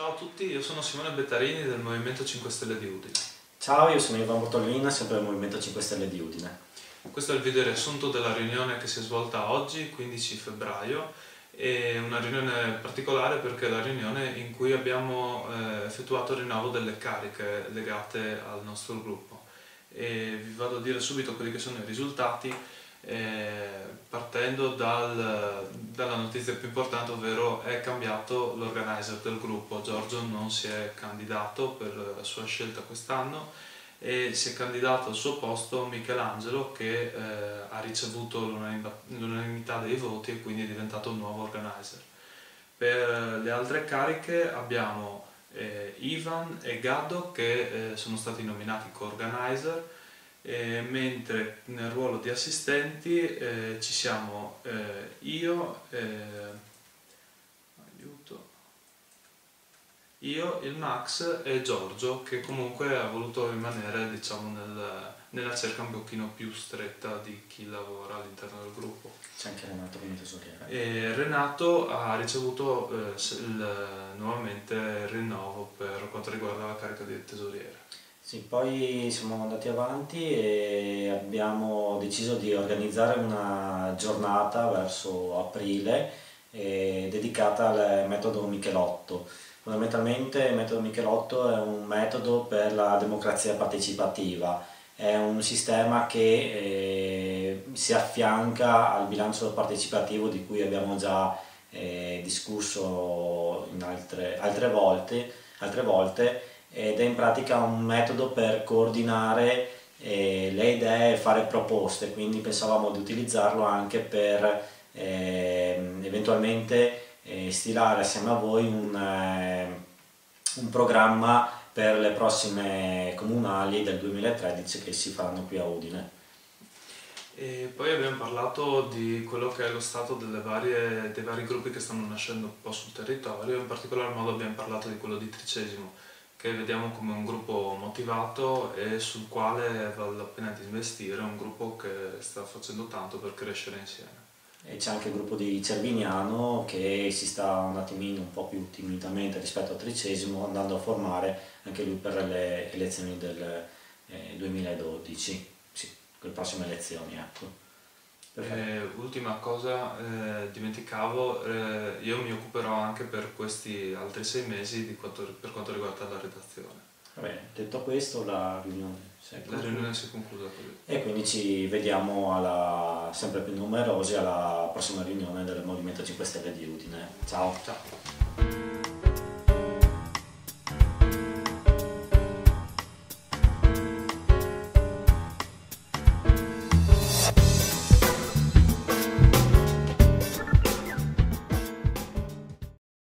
Ciao a tutti, io sono Simone Bettarini del Movimento 5 Stelle di Udine. Ciao, io sono Ivan Bottolina, sempre del Movimento 5 Stelle di Udine. Questo è il video riassunto della riunione che si è svolta oggi, 15 febbraio, è una riunione particolare perché è la riunione in cui abbiamo effettuato il rinnovo delle cariche legate al nostro gruppo. E vi vado a dire subito quelli che sono i risultati, partendo dalla notizia più importante, ovvero è cambiato l'organizer del gruppo. Giorgio non si è candidato per la sua scelta quest'anno e si è candidato al suo posto Michelangelo, che ha ricevuto l'unanimità dei voti e quindi è diventato il nuovo organizer. Per le altre cariche abbiamo Ivan e Gaddo che sono stati nominati co-organizer, mentre nel ruolo di assistenti ci siamo io, il Max e Giorgio, che comunque ha voluto rimanere, diciamo, nella cerca un pochino più stretta di chi lavora all'interno del gruppo. C'è anche Renato come tesoriere. E Renato ha ricevuto nuovamente il rinnovo per quanto riguarda la carica di tesoriere. Sì, poi siamo andati avanti e abbiamo deciso di organizzare una giornata verso aprile dedicata al metodo Michelotto. Fondamentalmente il metodo Michelotto è un metodo per la democrazia partecipativa, è un sistema che si affianca al bilancio partecipativo di cui abbiamo già discusso in altre volte, ed è in pratica un metodo per coordinare le idee e fare proposte, quindi pensavamo di utilizzarlo anche per eventualmente stilare assieme a voi un programma per le prossime comunali del 2013 che si faranno qui a Udine. E poi abbiamo parlato di quello che è lo stato dei vari gruppi che stanno nascendo un po' sul territorio. In particolar modo abbiamo parlato di quello di Tricesimo, che vediamo come un gruppo motivato e sul quale vale la pena di investire, un gruppo che sta facendo tanto per crescere insieme. E c'è anche il gruppo di Cerviniano che si sta un attimino un po' più timidamente rispetto al Tricesimo, andando a formare anche lui per le elezioni del 2012, sì, per le prossime elezioni, ecco. Ultima cosa, dimenticavo, io mi occuperò anche per questi altri 6 mesi per quanto riguarda la redazione. Va bene, detto questo la riunione si è conclusa così. E quindi ci vediamo sempre più numerosi alla prossima riunione del Movimento 5 Stelle di Udine. Ciao! Ciao!